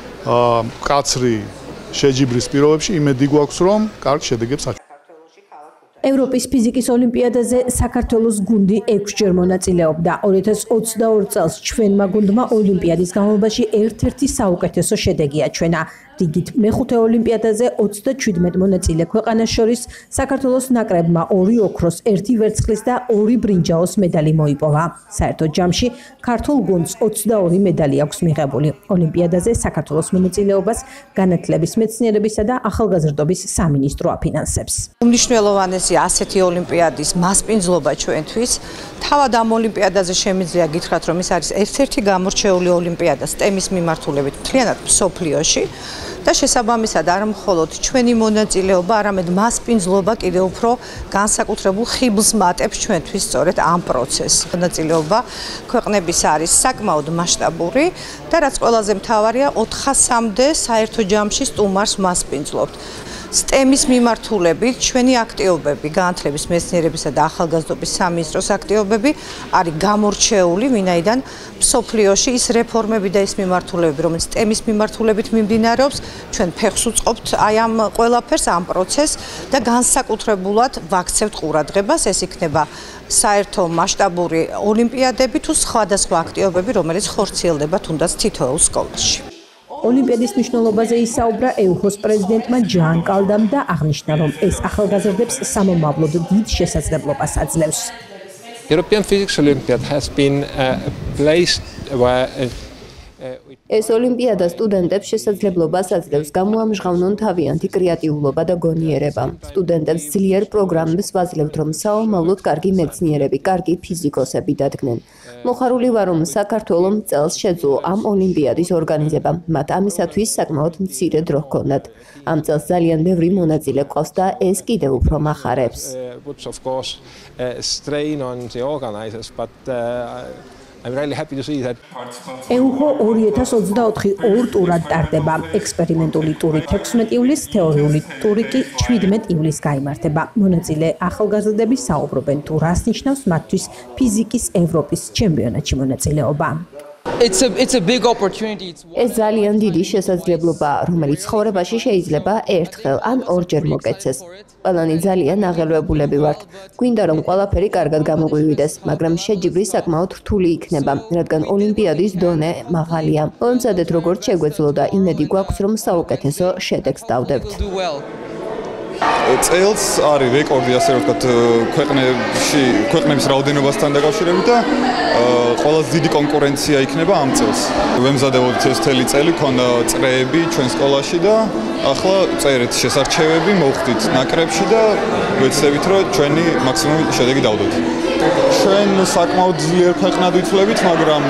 მკაცრი შეჯიბრის პირობებში იმედი გვაქვს, რომ კარგ შედეგებს აჩვენებთ. ევროპის ფიზიკის ოლიმპიადაზე საქართველოს გუნდი 6-ჯერ მონაწილეობდა. 2022 წელს ჩვენმა გუნდმა ოლიმპიადის განმავლობაში ერთ-ერთი საუკეთესო შედეგი აჩვენა. რიგით მეხუთე ოლიმპიადაზე 37 მონაწილე ქვეყანას შორის საქართველოს ნაკრებმა 2 ოქროს, 1 ვერცხლის და 2 ბრინჯაოს მედალი მოიპოვა. საერთო ჯამში ქართულ გუნდს 22 მედალი აქვს მიღებული. ოლიმპიადაზე საქართველოს მონაწილეობას განათლების, მეცნიერებისა და ახალგაზრდობის სამინისტრო აფინანსებს. უმნიშვნელოვანესი ასეთი ოლიმპიადის მასპინძლობა ჩვენთვის. თავად ამ ოლიმპიადაზე შემიძლია გითხრათ, რომ ეს არის ერთ-ერთი გამორჩეული ოლიმპიადა STEM-ის მიმართულებით მთლიანად მსოფლიოში. და შესაბამისად არ მხოლოდ ჩვენი მონაწილეობა, არამედ მასპინძლობა კიდევ უფრო განსაკუთრებულ ხიბლს მატებს ჩვენთვის სწორედ ამ პროცესს. მონაწილეობა ქვეყნების არის საკმაოდ მასშტაბური და რაც ყველაზე მთავარია 400-მდე საერთო ჯამში სტუმარს მასპინძლობთ. STEM-ის მიმართულებით ჩვენი აქტივობები, განათლების, მეცნიერებისა და ახალგაზრდობის სამინისტროს აქტივობები არის გამორჩეული, ვინაიდან მსოფლიოში ის რეფორმები და ის მიმართულებები, რომელიც STEM-ის მიმართულებით მიმდინარეობს, ჩვენ ფეხს უწყობთ აი ამ ყველაფერს, ამ პროცესს და განსაკუთრებულად ვაქცევთ ყურადღებას, ეს იქნება საერთო მასშტაბური ოლიმპიადები თუ სხვადასხვა აქტივობები, რომელიც ხორციელდება თუნდაც თითოეულ სკოლაში. ოლიმპიადის მნიშვნელობაზე ისაუბრა EUFO-s პრეზიდენტმა ჯან კალდამ და აღნიშნა, რომ ეს ახალგაზრდებს სამომავლოდ დიდ შესაძლებლობას აძლევს. European Physics Olympiad has been a place where ეს ოლიმპიადა სტუდენტებს შესაძლებლობას აძლევს გამოამჟღავნონ თავიანთი კრეატიულობა და გონიერება. სტუდენტებს ძლიერ პროგრამებს ვაძლევთ, რომ საომავლოდ კარგი მეცნიერები, კარგი ფიზიკოსები დადგნენ. მოხარული ვარ, რომ საქართველოს წელს შეძლო ამ ოლიმპიადის ორგანიზება. მათ ამისათვის საკმაოდ მცირე დრო ჰქონდათ. ამ წელს ძალიან ბევრი მონაწილე ყავს და ეს კიდევ უფრო მახარებს. Of course strain on the organizers, but I'm really happy to see that. EUFO 2024 ორ ტურად ტარდება. ექსპერიმენტული ტური 16 ივლისს, თეორიული ტური კი 17 ივლისს გაიმართება. მონაწილე ახალგაზრდები საუბრობენ თუ რას ნიშნავს მათთვის ფიზიკის ევროპის ჩემპიონატში მონაწილეობა. It's a big opportunity. ეს ძალიან დიდი შესაძლებლობაა, რომელიც ცხოვრებაში შეიძლება ერთხელ ან ორჯერ მოგეცეს. ყველანი ძალიან აღელვებულები ვართ. გვინდა რომ ყველაფერი კარგად გამოგვივიდეს, მაგრამ შეჯიბრი საკმაოდ რთული იქნება, რადგან ოლიმპიადის დონე მაღალია. მომწადეთ როგორც შეგვეძლო და იმედი გვაქვს რომ საუკეთესო შედეგს დავდებთ. წელს არის რეკორდი ასე ვთქვათ ქვეყნების რაოდენობასთან დაკავშირებით და ყველაზე დიდი კონკურენცია იქნება ამ წელს. ვემზადებოდით ეს მთელი წელი, ქონდა წრეები ჩვენ სკოლაში და ახლა წერეთ შესარჩევები, მოვხდით ნაკრებში და ვეცდებით რომ ჩვენი მაქსიმუმი შედეგი დავდოთ. ჩვენ საკმაოდ ძლიერ ქვეყნად ვითვლებით, მაგრამ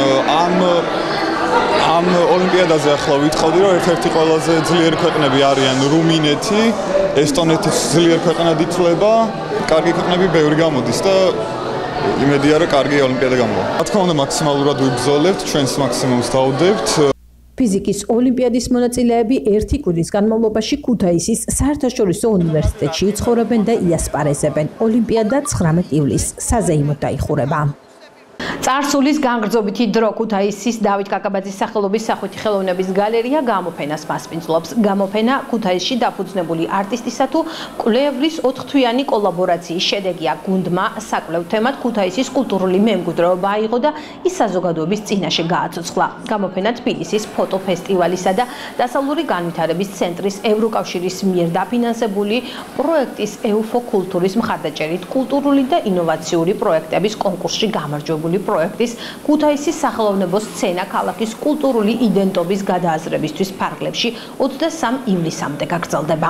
ამ ოლიმპიადაზე ახლა ვიტყოდი რომ ერთ-ერთი ყველაზე ძლიერი ქვეყნები არიან რუმინეთი, ესტონეთის ძლიერ ქვეყნად ითვლება, კარგი ქვეყნები ბევრი გამოდის და იმედია რომ კარგი ოლიმპიადა გამოვა. რა თქმა უნდა მაქსიმალურად ვიბრძოლებთ, ჩვენს მაქსიმუმს დავდებთ. ფიზიკის ოლიმპიადის მონაწილეები ერთი კვირის განმავლობაში ქუთაისის საერთაშორისო უნივერსიტეტში იცხოვრებენ და იასპარეზებენ. ოლიმპიადა 19 ივლისს საზეიმოდ დაიხურება. წარსულის განგრძობითი დრო ქუთაისის დავით კაკაბაძის სახელობის სახვითი ხელოვნების გალერეა გამოფენას მასპინძლობს. გამოფენა ქუთაისში დაფუძნებული არტისტისა თუ კვლევრის 4-თვიანი კოლაბორაციის შედეგია. გუნდმა საკვლევ თემად ქუთაისის კულტურული მემკვიდრეობა აიღო და ის საზოგადოების წინაშე გააცოცხლა. გამოფენა თბილისის ფოტოფესტივალისა და დასავლური განვითარების ცენტრის ევროკავშირის მიერ დაფინანსებული პროექტის EUFO კულტურის მხარდაჭერით კულტურული და ინოვაციური პროექტების კონკურსში გამარჯვებული პროექტის ქუთაისის სახელოვნებო სცენა ქალაქის კულტურული იდენტობის გადააზრებისთვის ფარგლებში 23 ივლისამდე გაგრძელდება.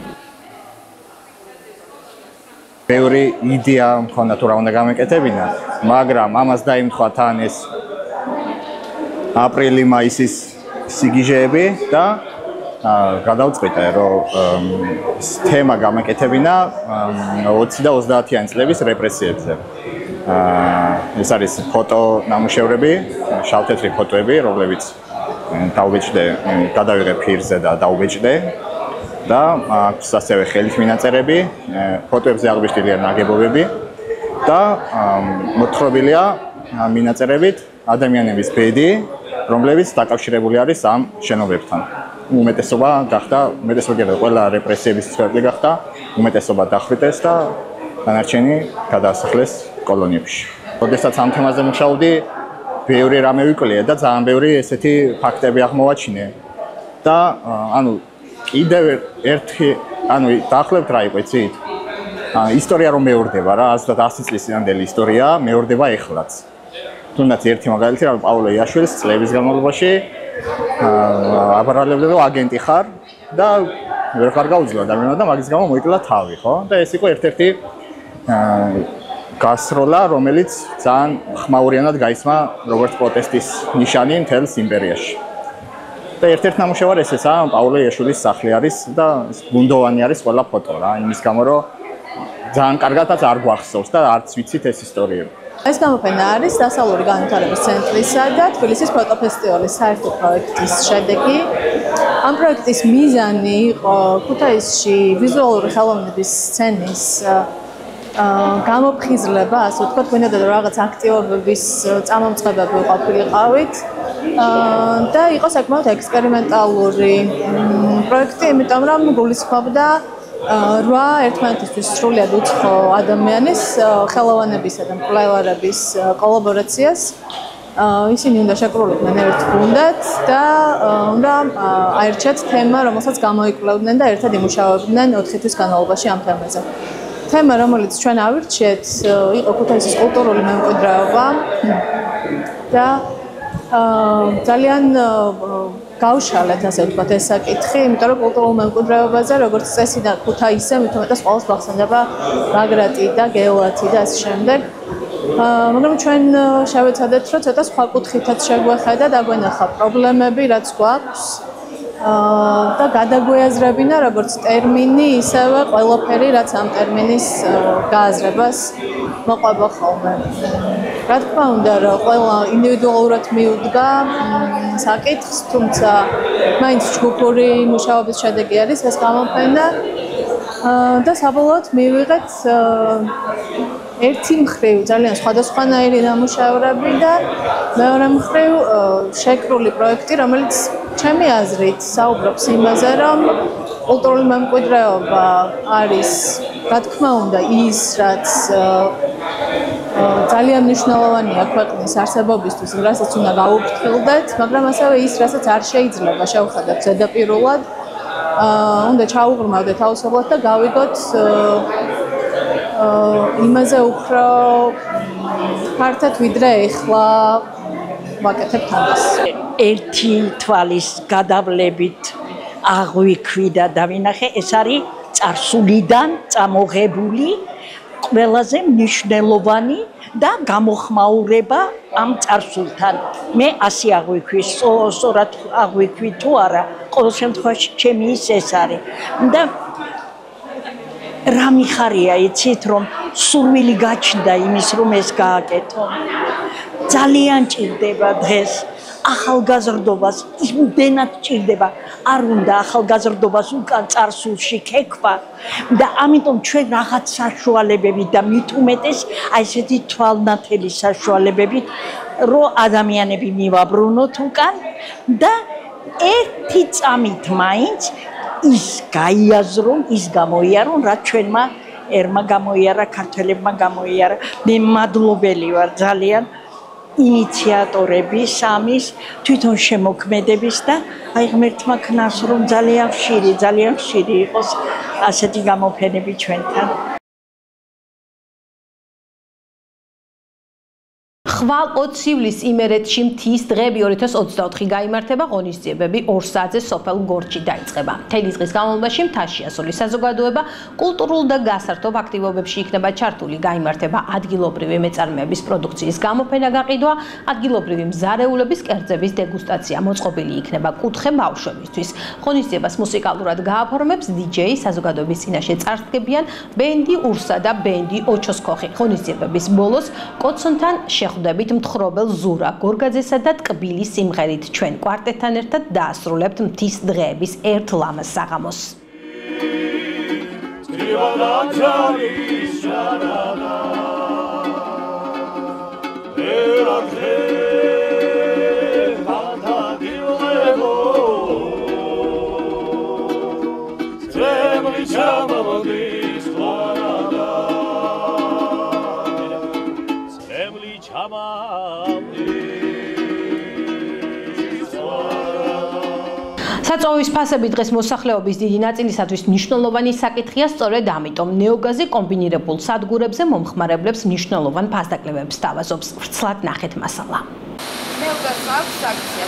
ბევრი იდეა მქონდა თუ რა უნდა გამეკეთებინა, მაგრამ ამას დაიმთხვა თან ეს აპრილი-მაისის სიგიჟეები და გადავწყვიტე რომ თემა გამეკეთებინა 20 და 30-იანი წლების რეპრესიებზე. ეს არის ფოტო ნამუშევრები, შავ-თეთრი ფოტოები, რომლებიც დაუბეჭდე, გადავიღე ფირზე და დაუბეჭდე და აქვს ასევე ხელით მინაწერები, ფოტოებზე აღბეჭდილია ნაგებობები და მოთხრობილია მინაწერებით ადამიანების ბედი, რომლებიც დაკავშირებული არის ამ შენობებთან. უმეტესობა გახდა, ყველა რეპრესიების მსხვერპლი გახდა, უმეტესობა დახვრიტეს და დანარჩენი გადაასახლეს კოლონიებში. როდესაც ამ თემაზე მუშაობდი, ბევრი რამე ვიკლია და ძალიან ბევრი ესეთი ფაქტები აღმოვაჩინე. და კიდევ ერთი, დაახლოებით რა იყო, იცით? ისტორია რომ მეორდება რა, 100 წლის წინანდელი ისტორია მეორდება ეხლაც. თუნდაც ერთი მაგალითი რა, პავლე იაშვილის წლების განმავლობაში აბარალებდა აგენტი ხარ და ვერ ხარ გაუძლო ადამიანმა და მაგის გამო მოიკლა თავი, ხო? და ეს იყო ერთ-ერთი გასროლა, რომელიც ძალიან ხმაურიანად გაისმა როგორც პროტესტის ნიშანი მთელს იმპერიაში. და ერთ-ერთი ნამუშევარი ესეა, პავლე იაშვილის სახლი არის და გუნდოვანი არის ყველა ფოტო რა, იმის გამო რომ ძალიან კარგადაც არ გვახსოვს და არც ვიცით ეს ისტორიები. ეს გამოფენა არის დასავლური განვითარების ცენტრისა და თბილისის ფოტოფესტივალის საერთო პროექტის შედეგი. ამ პროექტის მიზანი იყო ქუთაისში ვიზუალური ხელოვნების სცენის გამოფხიზლება, ასე ვთქვათ, გვინდოდა რომ რაღაც აქტივობების წამომწყებები ყოფილიყავით და იყო საკმაოდ ექსპერიმენტალური პროექტი, იმიტომ რომ გულისხმობდა 8 ერთმანეთისთვის სრულიად უცხო ადამიანის ხელოვნებისა და მკვლევარების კოლაბორაციას. ისინი უნდა შეკრულებდნენ ერთ გუნდად და უნდა აერჩიათ თემა, რომელსაც გამოიკვლევდნენ და ერთად იმუშავებდნენ 4 თვის განმავლობაში ამ თემაზე. თემა, რომელიც ჩვენ ავირჩიეთ, იყო ქუთაისის კულტურული მემკვიდრეობა და ძალიან გავშალეთ, ასე ვთქვათ, ეს საკითხი, იმიტომ რომ კულტურულ მემკვიდრეობაზე, როგორც წესი და ქუთაისზე, მით უმეტეს ყოველს გვახსენდება ბაგრატი და გელათი და ასე შემდეგ. მაგრამ ჩვენ შევეცადეთ, რომ ცოტა სხვა კუთხითაც შეგვეხედა და გვენახა პრობლემები, რაც გვაქვს და გადაგვეაზრებინა როგორც ტერმინი, ისევე ყველაფერი, რაც ამ ტერმინის გააზრებას მოყვება ხოლმე. რა თქმა უნდა, რომ ყველა ინდივიდუალურად მიუდგა საკითხს, თუმცა მაინც ჯგუფური მუშაობის შედეგი არის ეს გამოფენა და საბოლოოდ მივიღეთ ერთი მხრივ ძალიან სხვადასხვანაირი ნამუშევრები და მეორე მხრივ შეკრული პროექტი, რომელიც ჩემი აზრით საუბრობს იმაზე, რომ კულტურული მემკვიდრეობა არის, რა თქმა უნდა, ის, რაც ძალიან მნიშვნელოვანია ქვეყნის არსებობისთვის, რასაც უნდა გაუფრთხილდეთ, მაგრამ ასევე ის, რასაც არ შეიძლება შევხედოთ ზედაპირულად, უნდა ჩაუღრმავდეთ აუცილებლად და გავიგოთ იმაზე უფრო ფართად ვიდრე ეხლა ვაკეთებთ ამას. ერთი თვალის გადავლებით აღვიქვიდა და ვინახე, ეს არის წარსულიდან წამოღებული ყველაზე მნიშვნელოვანი და გამოხმაურება ამ წარსულთან. მე ასე აღვიქვი, სწორად აღვიქვი თუ არა, ყოველ შემთხვევაში ჩემი ეს არის. და რა მიხარია, იცით, რომ სურვილი გაჩნდა იმის, რომ ეს გააკეთო. ძალიან ჭირდება დღეს ახალგაზრდობას იმდენად ჭირდება, არ უნდა ახალგაზრდობას უკან წარსულში ქექვა და ამიტომ ჩვენ რაღაც საშუალებები და მით უმეტეს აი ესეთი თვალნათელი საშუალებები რომ ადამიანები მივაბრუნოთ უკან და ერთი წამით მაინც ის გაიაზრონ, ის გამოიარონ, რაც ჩვენმა ერმა გამოიარა, ქართველებმა გამოიარა. მე მადლობელი ვარ ძალიან ინიციატორების, ამის, თვითონ შემოქმედების და აი ღმერთმა ქნას რომ ძალიან ხშირი იყოს ასეთი გამოფენები ჩვენთან. ხვალყოცივლის იმერეთში მთის დღეები 2024 გაიმართება, ღონისძიებები 2 საათზე სოფელ გორჩი დაიწყება. მთელი დღის განმავლობაში მთაში ასული საზოგადოება კულტურულ და გასართობ აქტივობებში იქნება ჩართული, გაიმართება ადგილობრივი მეწარმეების პროდუქციის გამოფენა, გაყიდვა, ადგილობრივი მზარეულების კერძების დეგუსტაცია, მოწყობილი იქნება კუთხე ბავშვებისთვის. ღონისძიებას მუსიკალურად გააფორმებს დიჯეი, საზოგადოების წინაშე წარსდგებიან ბენდი ურსა და ბენდი ოჩოსქოხი. ღონისძიებების ბოლოს კოცონთან შეხვდებით მთხრობელ ზურა გორგაძესა და ტკბილის სიმღერით ჩვენ კვარტეტთან ერთად დაასრულებთ მთის დღეების ერთ ლამაზ საღამოს. საწვავის ფასები დღეს მოსახლეობის დიდი ნაწილისათვის მნიშვნელოვანი საკითხია, სწორედ ამიტომ ნეოგაზი კომბინირებულ სადგურებზე მომხმარებლებს მნიშვნელოვან ფასდაკლებებს სთავაზობს. ვრცლად ნახეთ მასალა. ნეოგაზს აქვს აქცია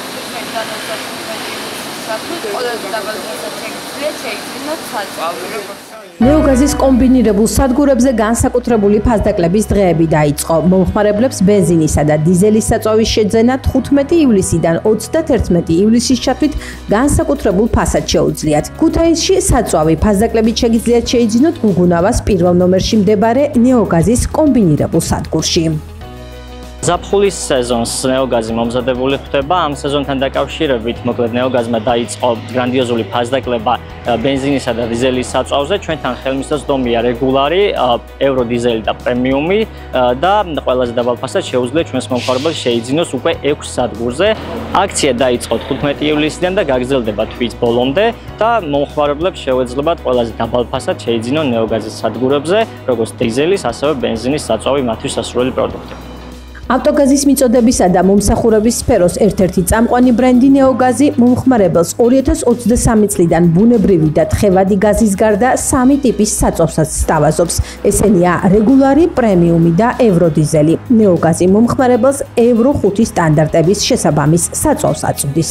15-დან 25 ყველაზე დაბალი დასაჩექცია შეიძინოთ საწვავი. ნეოგაზის კომბინირებულ სადგურებზე განსაკუთრებული ფასდაკლების დღეები დაიწყო. მომხმარებლებს ბენზინისა და დიზელის საწვავის შეძენა 15 ივლისიდან 31 ივლისის ჩათვლით განსაკუთრებულ ფასად შეუძლიათ. ქუთაისში საწვავი ფასდაკლებით შეგიძლიათ შეიძინოთ გუგუნავას პირველ ნომერში მდებარე ნეოგაზის კომბინირებულ სადგურში. ზაფხულის სეზონს ნეოგაზი მომზადებული ხდება. ამ სეზონთან დაკავშირებით, მოკლედ ნეოგაზმა დაიწყო გრანდიოზული ფასდაკლება ბენზინისა და დიზელის საწვავზე. ჩვენთან ხელმისაწვდომია რეგულარი, ევროდიზელი და პრემიუმი და ყველაზე დაბალ ფასად შეუძლია ჩვენს მომხმარებელს შეიძინოს უკვე 6 სადგურზე. აქცია დაიწყო 15 ივლისიდან და გაგრძელდება თვის ბოლომდე და მომხმარებლებს შეუძლებათ ყველაზე დაბალ ფასად შეიძინონ ნეოგაზის სადგურებზე, როგორც დიზელის, ასევე ბენზინის საწვავი მათთვის სასურველი პროდუქტი. ავტოგაზის მიწოდებისა და მომსახურების სფეროს ერთ-ერთი წამყვანი ბრენდი ნეოგაზი მომხმარებელს 2023 წლიდან ბუნებრივი და თხევადი გაზის გარდა 3 ტიპის საწვავსაც სთავაზობს. ესენია რეგულარი, პრემიუმი და ევროდიზელი. ნეოგაზი მომხმარებელს ევრო 5 სტანდარტების შესაბამის საწვავს აწვდის.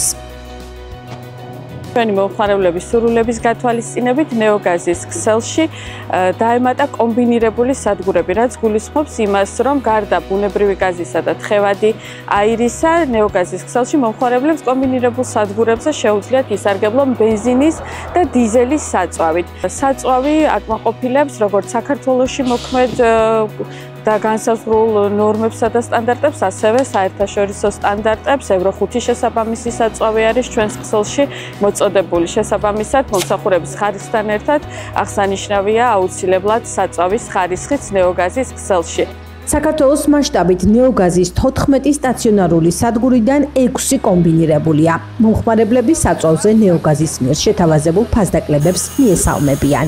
ჩვენი მომხმარებლების სურვილების გათვალისწინებით ნეოგაზის ქსელში დაემატა კომბინირებული სადგურები, რაც გულისხმობს იმას, რომ გარდა ბუნებრივი გაზისა და თხევადი აირისა, ნეოგაზის ქსელში მომხმარებლებს კომბინირებულ სადგურებზე შეუძლიათ ისარგებლონ ბენზინის და დიზელის საწვავით. საწვავი აკმაყოფილებს როგორც საქართველოში მოქმედ და განსაზღვრულ ნორმებსა და სტანდარტებს, ასევე საერთაშორისო სტანდარტებს. ევრო 5 შესაბამისი საწვავი არის ჩვენს ქსელში მოწოდებული. შესაბამისად, მომსახურების ხარისხთან ერთად აღსანიშნავია აუცილებლად საწვავის ხარისხიც ნეოგაზის ქსელში. საქართველოს მასშტაბით ნეოგაზის 14 სტაციონარული სადგურიდან 6 კომბინირებულია. მომხმარებლები საწვავზე ნეოგაზის მიერ შეთავაზებულ ფასდაკლებებს მიესალმებიან.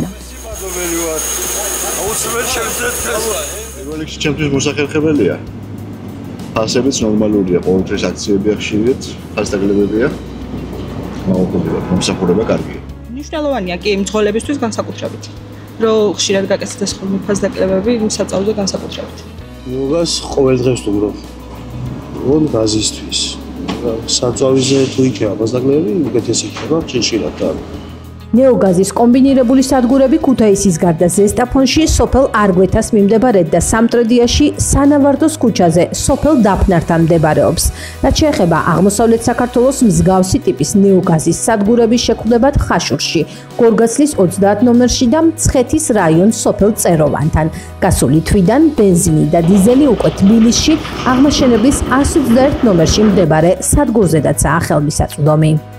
როლექსი ჩემთვის მოსახერხებელია. ფასებიც ნორმალურია, ყოველთვის აქციებია ხშირად, ფასდაკლებებია. მაუწყდება, მომსახურება კარგია. მნიშვნელოვანია კი მძღოლებისთვის განსაკუთრებით, რომ ხშირად გაკეთდეს ხოლმე ფასდაკლებები საწავზე განსაკუთრებით. ნეოგაზს ყოველ დღეს ვუბრალოდ. რომ გაზისთვის. საწავზე თუ იქნება ფასდაკლებები, უკეთესი იქნება, ხშირად და ნეოგაზის კომბინირებული სადგურები ქუთაისის გარდა ზესტაფონში, სოფელ არგვეთას მიმდებარედ და სამტრედიაში სანავარდოს ქუჩაზე, სოფელ დაფნართან მდებარეობს. რაც შეეხება აღმოსავლეთ საქართველოს მსგავსი ტიპის ნეოგაზის სადგურების შექმნებად ხაშურში, გორგასლის 30 ნომერში და მცხეთის რაიონს სოფელ წეროვანთან. გასული თვიდან ბენზინი და დიზელი უკვე თბილისში აღმაშენებლის 121 ნომერში მდებარე სადგურზედაცაა ხელმისაწვდომი.